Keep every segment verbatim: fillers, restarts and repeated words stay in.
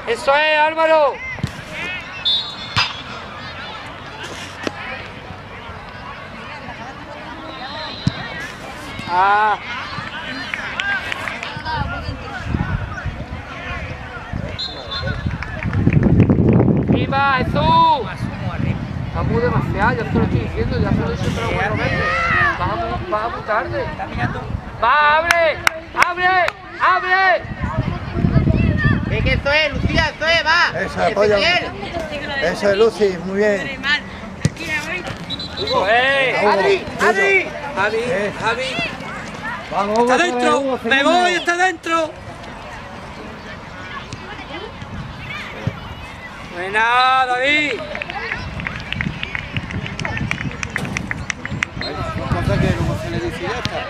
Eso es, Álvaro. Ah. ¡Viva Jesús! Está muy demasiado, ya te lo estoy diciendo, ya se lo he dicho tres o cuatro veces. Vamos, vamos muy tarde. ¡Va, abre! ¡Abre! ¡Abre! Es que eso es, Lucía, eso es, va. Eso, apoya. Eso es, Lucy, muy bien. Eso es. Adri, Adri. Javi, Javi. Vamos, ¡Está dentro! ¡Me voy! ¡Está dentro! Buena, David. Cosa que luego se le dice ya está.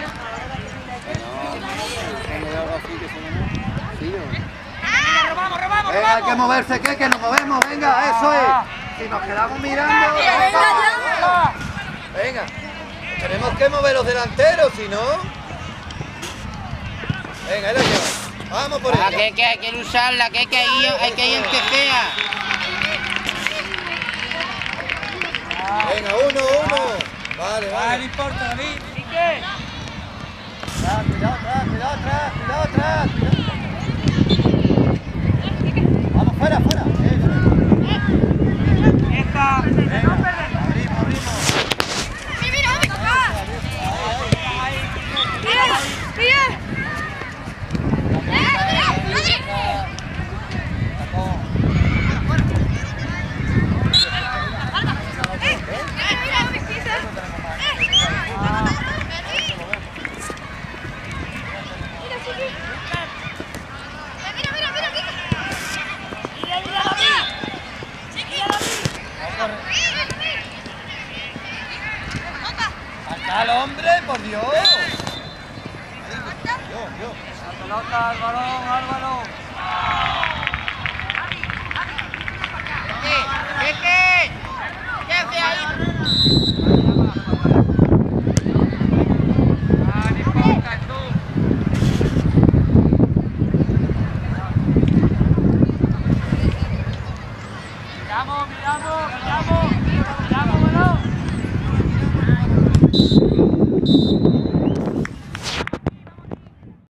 No, algo así que se llama. Sí, ¿o? ¡Robamos, robamos, Venga, hay que moverse, ¿qué? Que nos movemos, venga, eso es. Si nos quedamos mirando. Venga, tenemos que mover los delanteros, si no. Venga, ahí la lleva. Vamos por Ah, ella. que, que hay que usarla, que hay que ir, hay que ir en que sea. Venga, uno, uno. Vale, vale. No importa, David. Cuidado, cuidado atrás, cuidado atrás, cuidado atrás. Vamos, fuera, fuera. Esta. Venga, abrimos, abrimos. ¡Al hombre, por Dios! Dios, Dios. La pelota, al balón, Álvaro. ¿Qué? ¿Qué? ¿Qué? ¿Qué hace ahí? Ah, no importa, tú. Miramos, miramos, miramos. Miramos, miramos.